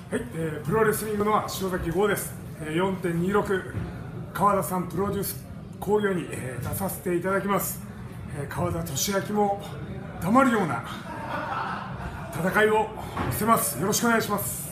はい、プロレスリングのは塩崎豪です。4.26 川田さんプロデュース興行に、出させていただきます。川田俊明も黙るような戦いを見せます。よろしくお願いします。